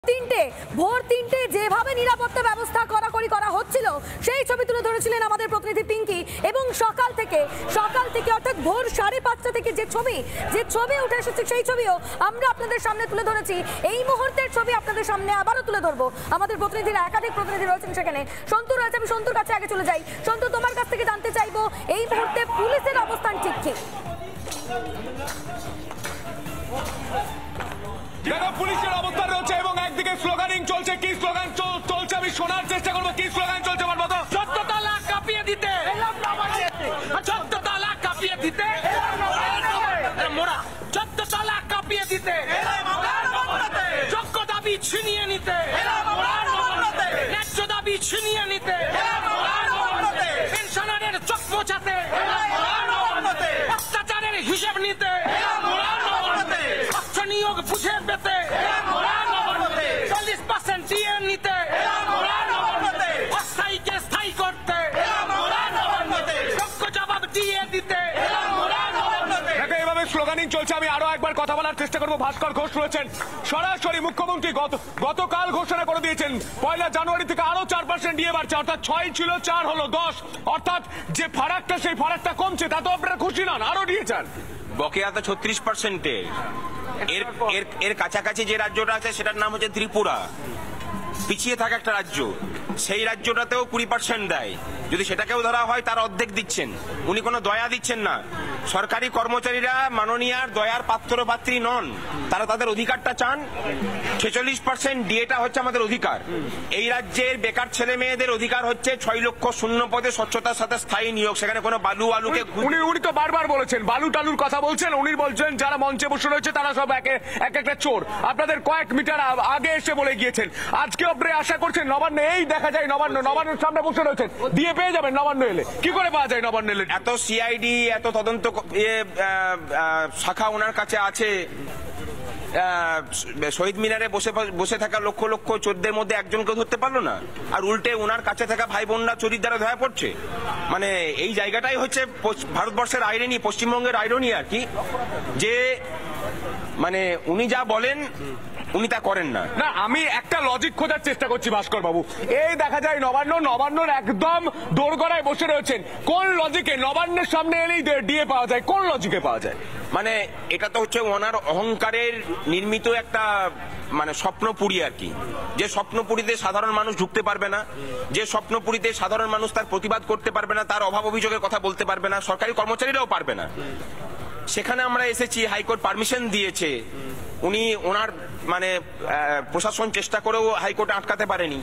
ভোর 3টে যেভাবে নিরাপত্তা ব্যবস্থা কড়াকড়ি করা হচ্ছিল সেই ছবি তুলে ধরেছিলেন আমাদের প্রতিনিধি পিঙ্কি। এবং সকাল থেকে অর্থাৎ ভোর 5:30টা থেকে যে ছবি উঠে এসেছে সেই ছবিও আমরা আপনাদের সামনে তুলে ধরেছি। এই মুহূর্তের ছবি আপনাদের সামনে আবারও তুলে ধরবো। আমাদের প্রতিনিধিরা, একাধিক প্রতিনিধি রয়েছেন সেখানে। সন্তু রয়েছে, আমি সন্তুর কাছে আগে চলে যাই। সন্তু, তোমার কাছ থেকে জানতে চাইবো এই মুহূর্তে পুলিশের অবস্থান ঠিক কি? পুলিশের অবস্থান রয়েছে এবং একদিকে স্লোগানিং চলছে। কি স্লোগান চলছে আমি শোনার চেষ্টা করবো। কি স্লোগান চলছে বলবো তো? 14 তালা কাঁপিয়ে দিতে, 14 তালা কাঁপিয়ে দিতে, মোড়া 14 তালা কাঁপিয়ে দিতে, যোগ্য দাবি ছিনিয়ে নিতে, ন্যায্য দাবি ছিনিয়ে নিতে, পেনশনারের চোখ মোছাতে, অত্যাচারের হিসেব নিতে, নিয়োগ বুঝে পেতে, 40% দিয়ে নিতে, অস্থায়ীকে স্থায়ী করতে, যোগ্য জবাব দিয়ে দিতে। এইভাবে স্লোগানিং চলছে। আমি আরো একবার কথা বলার চেষ্টা করবো। ভাস্কর ঘোষ রয়েছেন সরাসরি। মুখ্যমন্ত্রী গতকাল ঘোষণা করে দিয়েছেন 1 জানুয়ারি থেকে আরো 4% দিয়ে বাড়ছে, অর্থাৎ 6 ছিল 4 হলো 10, অর্থাৎ যে ফারাকটা সেই ফারাকটা কমছে। তা তো আপনারা খুশি নন? আরো দিয়েছেন। বকেয়া তো 36%। এর কাছাকাছি যে রাজ্যটা আছে সেটার নাম হচ্ছে ত্রিপুরা, পিছিয়ে থাকা একটা রাজ্য। সেই রাজ্যটাতেও 20% দেয়। যদি সেটাকেও ধরা হয় তার অর্ধেক দিচ্ছেন। উনি কোনো দয়া দিচ্ছেন না। সরকারি কর্মচারীরা মাননীয়ার দয়ার পাত্র পাত্রী নন, তারা তাদের অধিকারটা চান। 46% ডিএটা হচ্ছে আমাদের অধিকার। এই রাজ্যের বেকার ছেলে মেয়েদের অধিকার হচ্ছে 6 লক্ষ শূন্য পদে স্বচ্ছতার সাথে স্থায়ী নিয়োগ। সেখানে কোনো বালু আলুকে উনি তো বারবার বলেছেন, বালু টালুর কথা বলছেন। উনি বলছেন যারা মঞ্চে বসে রয়েছে তারা সব একটা চোর। আপনাদের কয়েক মিটার আগে এসে বলে গিয়েছেন। আজকে আপনি আশা করছেন নবান্ন, এই দেখা যায় নবান্নের সামনে বসে রয়েছেন, দিয়ে পেয়ে যাবেন নবান্ন এলে। কি করে পাওয়া যায় নবান্ন এলে? এত সিআইডি, এত তদন্ত শাখা ওনার কাছে আছে। শহীদ মিনারে বসে থাকা লক্ষ লক্ষ চোরদের মধ্যে একজনকে ধরতে পারলো না, আর উল্টে ওনার কাছে থাকা ভাই বোনরা চোরির দ্বারা ধরা পড়ছে। মানে এই জায়গাটাই হচ্ছে ভারতবর্ষের আইরনি, পশ্চিমবঙ্গের আইরনি আর কি, যে মানে উনি যা বলেন উনি তা করেন না। না, আমি একটা লজিক খোঁজার চেষ্টা করছি ভাস্কর বাবু। এই দেখা যায় নবান্নর একদম দোরগোড়ায় বসে রয়েছেন। কোন লজিকে নবান্নের সামনে এলেই ডিএ পাওয়া যায়? কোন লজিকে পাওয়া যায়? মানে এটা তো হচ্ছে ওনার অহংকারের নির্মিত একটা মানে স্বপ্নপুরী আর কি। যে স্বপ্নপুরীতে সাধারণ মানুষ ঢুকতে পারবে না, যে স্বপ্নপুরীতে সাধারণ মানুষ তার প্রতিবাদ করতে পারবে না, তার অভাব অভিযোগের কথা বলতে পারবে না, সরকারি কর্মচারীরাও পারবে না। সেখানে আমরা এসেছি, হাইকোর্ট পারমিশন দিয়েছে। উনি ওনার মানে প্রশাসন চেষ্টা করেও হাইকোর্টে আটকাতে পারেনি,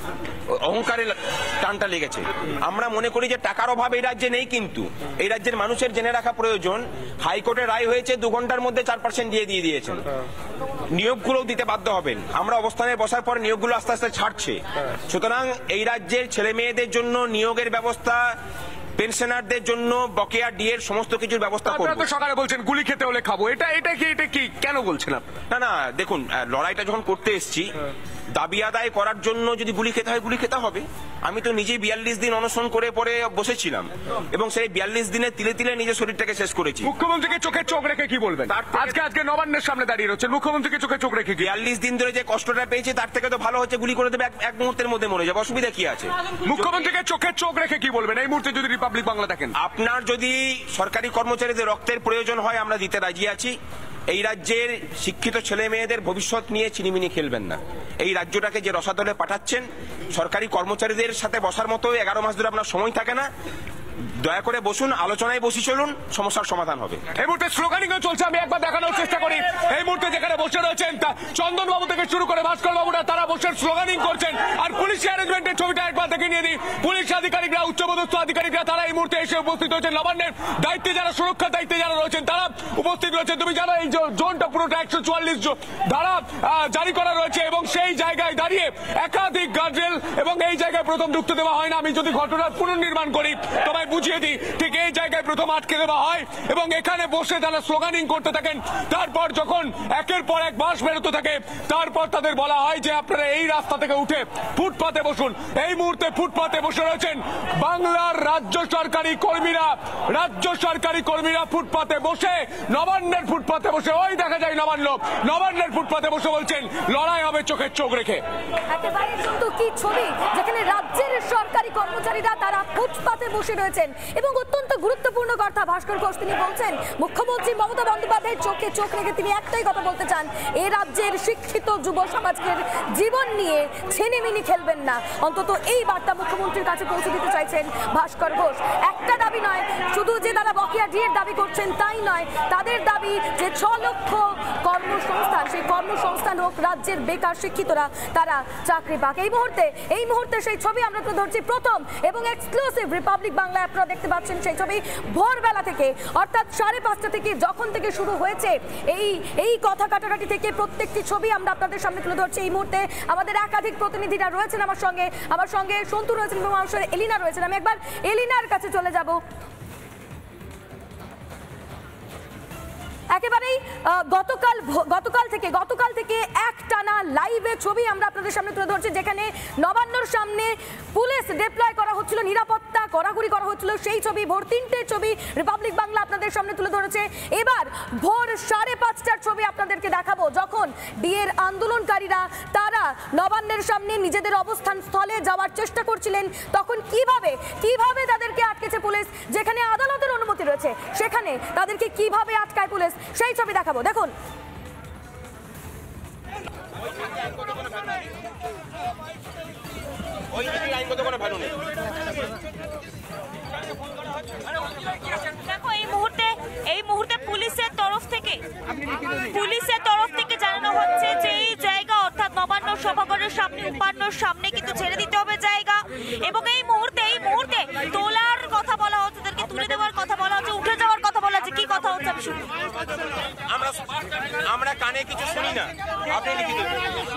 অহংকারের টানটা লেগেছে। আমরা মনে করি যে টাকার অভাব এই রাজ্যে নেই, কিন্তু এই রাজ্যের মানুষের জেনে রাখা প্রয়োজন। হাইকোর্টের রায় হয়েছে 2 ঘন্টার মধ্যে 4% দিয়ে দিয়েছেন। নিয়োগগুলোও দিতে বাধ্য হবেন। আমরা অবস্থানে বসার পর নিয়োগগুলো আস্তে আস্তে ছাড়ছে। সুতরাং এই রাজ্যের ছেলে মেয়েদের জন্য নিয়োগের ব্যবস্থা, পেনশনারদের জন্য বকেয়া ডিএর সমস্ত কিছুর ব্যবস্থা করব। আপনারা তো সকালে বলছেন গুলি খেতে হলে খাবো, এটা কি কেন বলছেন আপনারা? না, দেখুন, লড়াইটা যখন করতে এসেছি, দাবি আদায় করার জন্য যদি গুলি খেতে হয় গুলি খেতে হবে। আমি তো নিজে 42 দিন অনশন করে পরে বসেছিলাম এবং সেই 42 দিনে তিলে তিলে নিজের শরীরটাকে শেষ করেছি। মুখ্যমন্ত্রীকে চোখে চোখ রেখে কি বলবেন? আজকে নবান্নের সামনে দাঁড়িয়ে রয়েছেন, মুখ্যমন্ত্রীকে চোখে চোখ রেখে 42 দিন ধরে যে কষ্টটা পেয়েছি তার থেকে তো ভালো হচ্ছে গুলি করে দেবে, এক মুহূর্তের মধ্যে মরে যাবে, অসুবিধা কি আছে? মুখ্যমন্ত্রীকে চোখে চোখ রেখে কি বলবেন এই মুহূর্তে যদি রিপাবলিক বাংলা দেখেন? আপনার যদি সরকারি কর্মচারীদের রক্তের প্রয়োজন হয় আমরা দিতে রাজি আছি। এই রাজ্যের শিক্ষিত ছেলে মেয়েদের ভবিষ্যৎ নিয়ে চিনিমিনি খেলবেন না। এই রাজ্যটাকে যে রসাতলে পাঠাচ্ছেন, সরকারি কর্মচারীদের সাথে বসার মতো 11 মাস ধরে আপনার সময় থাকে না। দয়া করে বসুন, আলোচনায় বসি চলুন, সমস্যার সমাধান হবে। এই মুহূর্তে স্লোগানিং চলছে। আমি একবার দেখানোর চেষ্টা করি। এই মুহূর্তে যেখানে বসে রয়েছেন চন্দন বাবু থেকে শুরু করে ভাস্কর বাবুরা, তারা বসে স্লোগানিং করছেন। আর পুলিশ অ্যারেঞ্জমেন্টের ছবিটা একবার দেখে নিয়ে দিই। পুলিশ আধিকারিকরা, উচ্চপদস্থ আধিকারিকরা, তারা এই মুহূর্তে এসে উপস্থিত হয়েছেন। নবান্নের দায়িত্বে যারা, সুরক্ষার দায়িত্বে যারা রয়েছেন তারা উপস্থিত রয়েছেন। তুমি জানো এই জোনটা পুরোটা 144 ধারা জারি করা রয়েছে এবং সেই জায়গায় দাঁড়িয়ে একাধিক গার্ডরেল এবং এই জায়গায় প্রথম ঢুকতে দেওয়া হয় না। আমি যদি ঘটনার পুনর্নির্মাণ করি তোমায় বুঝিয়ে দিই, ঠিক এই জায়গায় প্রথম আটকে দেওয়া হয় এবং এখানে বসে তারা স্লোগানিং করতে থাকেন। তারপর যখন একের পর এক বাস বেরোতে থাকে তারপর তাদের বলা হয় যে আপনারা এই রাস্তা থেকে উঠে ফুটপাতে বসুন। এই মুহূর্তে ফুটপাতে বসে রয়েছেন বাংলার রাজ্য সরকারি কর্মীরা ফুটপাতে বসে, নবান্নের ফুটপাতে বসে, ওই দেখা যায় নবান্নের ফুটপাতে বসে বলছেন লড়াই হবে চোখের চোখ রেখে। একেবারে কিন্তু কি ছবি, যেখানে রাজ্যের সরকারি কর্মচারীরা তারা ফুটপাতে বসে রয়েছেন এবং অত্যন্ত গুরুত্বপূর্ণ কথা ভাস্কর ঘোষ তিনি বলছেন, মুখ্যমন্ত্রী মমতা বন্দ্যোপাধ্যায়ের চোখে চোখ রেখে তিনি একটাই কথা বলতে চান, এই রাজ্যের শিক্ষিত যুব সমাজের জীবন নিয়ে ছেলেমিনি খেলবেন না। অন্তত এই বার্তা মুখ্যমন্ত্রীর কাছে পৌঁছে দিতে চাইছেন ভাস্কর ঘোষ। একটা দাবি নয় শুধু যে তারা বকেয়া ডিএর দাবি করছেন তাই নয়, তাদের দাবি যে 6 লক্ষ কর্মসংস্থান, সেই কর্মসংস্থান হোক, রাজ্যের বেকার শিক্ষিতরা তারা চাকরি পাক। এই মুহূর্তে সেই ছবি আমরা তো ধরছি প্রথম এবং এক্সক্লুসিভ রিপাবলিক বাংলায় আপনারা দেখতে পাচ্ছেন সেই ছবি ভোরবেলা থেকে, অর্থাৎ 5:30 থেকে যখন থেকে শুরু হয়েছে এই কথা কাটাকাটি থেকে প্রত্যেকটি ছবি আমরা আপনাদের সামনে তুলে ধরছি। এই মুহূর্তে আমাদের একাধিক প্রতিনিধিরা রয়েছেন আমার সঙ্গে সন্তু রয়েছেন এবং আমার সঙ্গে এলিনা রয়েছেন। আমি একবার এলিনার কাছে চলে যাব। একেবারেই গতকাল থেকে একটানা লাইভে ছবি আমরা আপনাদের সামনে তুলে ধরছি, যেখানে নবান্নর সামনে পুলিশ ডিপ্লয় করা হচ্ছিল, নিরাপত্তা কড়াকড়ি করা হচ্ছিল, সেই ছবি ভোর 3টের ছবি রিপাবলিক বাংলা আপনাদের সামনে তুলে ধরেছে। এবার ভোর 5:30টার ছবি আপনাদেরকে দেখাবো, যখন ডিএর আন্দোলনকারীরা তারা নবান্নের সামনে নিজেদের অবস্থান স্থলে যাওয়ার চেষ্টা করছিলেন, তখন কিভাবে তাদেরকে আটকেছে পুলিশ, যেখানে আদালতের অনুমতি রয়েছে সেখানে তাদেরকে কিভাবে আটকায় পুলিশ, সেই ছবি দেখাবো। দেখুন দেখো এই মুহূর্তে পুলিশের তরফ থেকে জানানো হচ্ছে যে এই জায়গা অর্থাৎ নবান্ন সভাঘরের সামনে উপান্নর সামনে কিন্তু ছেড়ে দিতে হবে জায়গা, এবং এই মুহূর্তে তোলার কথা বলা হচ্ছে, তাদেরকে তুলে দেওয়ার কথা বলা হচ্ছে, উঠে যাওয়ার কথা বলা হচ্ছে। কি কথা হচ্ছে আমি শুনি, আমরা কানে কিছু শুনি না, আপনি লিখে দেবেন।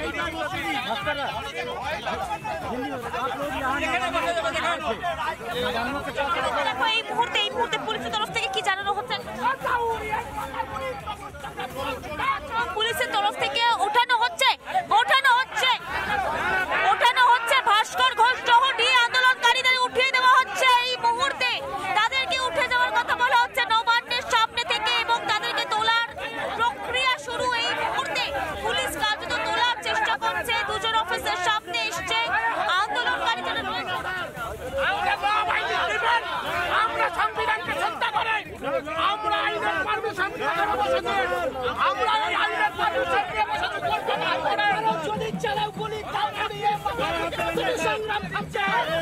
এই মুহূর্তে পুলিশের তরফ থেকে কি জানানো হচ্ছে, পুলিশের তরফ থেকে ওঠানো হচ্ছে ভাস্কর ঘোষ সহ ডিএ আন্দোলনকারীদের উঠিয়ে দেওয়া হচ্ছে। এই মুহূর্তে তাদেরকে উঠে যাওয়ার কথা বলা হচ্ছে নবান্নের সামনে থেকে এবং তাদেরকে তোলার প্রক্রিয়া শুরু। এই মুহূর্তে পুলিশ কার্যত তোলার চেষ্টা করছে, দুজন অফিসের সামনে এসছে আন্দোলনকারী যারা রয়েছে। আমরা সংবিধানকে শ্রদ্ধা করি, আমরা আইনের পারমিশন আমরা এই আইনের পারমিশন নিয়ে বসে করতে পারবো না। যদি চালাও গুলি দাও নিয়ে তুমি সংগ্রাম করছে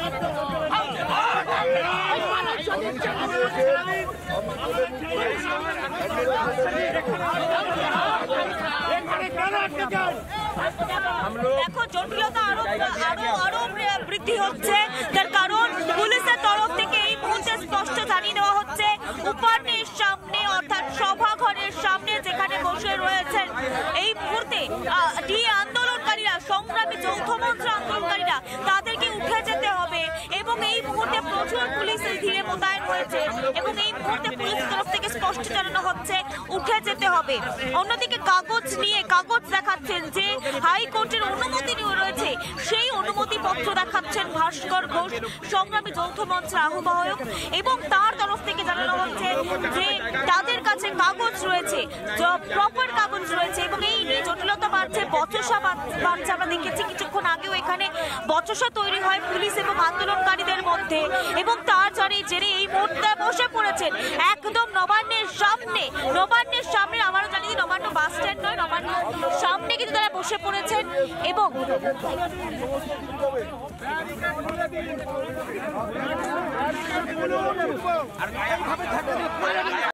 দেখো জটিলতা আরো বৃদ্ধি হচ্ছে, তার কারণ পুলিশের তরফ থেকে এই মুহূর্তে স্পষ্ট জানিয়ে দেওয়া হচ্ছে উপান্নের সামনে অর্থাৎ সভাঘরের সামনে যেখানে বসে রয়েছেন এই মুহূর্তে ডিএ আন্দোলনকারীরা, সংগ্রামী যৌথ মঞ্চ আন্দোলনকারীরা, তাদেরকে উঠে যেতে হবে এবং এই মুহূর্তে প্রচুর পুলিশ ধীরে মোতায়েন হয়েছে এবং এই মুহূর্তে পুলিশের তরফ থেকে স্পষ্ট জানানো হচ্ছে উঠে যেতে হবে। অন্যদিকে কাগজ দেখাচ্ছেন যে হাইকোর্টের অনুমতি রয়েছে, সেই অনুমতি পত্র দেখাচ্ছেন ভাস্কর ঘোষ, সংগ্রামী যৌথ মঞ্চের আহ্বায়ক, এবং তার তরফ থেকে জানানো হচ্ছে যে তাদের কাছে কাগজ রয়েছে, প্রপার কাগজ রয়েছে এবং এই নিয়ে জটিলতা বাড়ছে, বচসা বাড়ছে। আমরা দেখেছি কিছুক্ষণ আগেও এখানে বচসা তৈরি হয় পুলিশ এবং আন্দোলনকারীদের মধ্যে, এবং তার জেরে এই মুহূর্তে বসে পড়েছেন একদম নবান্নের সামনে। আমারও জানি যে নবান্ন বাস স্ট্যান্ড নয়, নবান্ন সামনে কিন্তু তারা বসে পড়েছেন এবং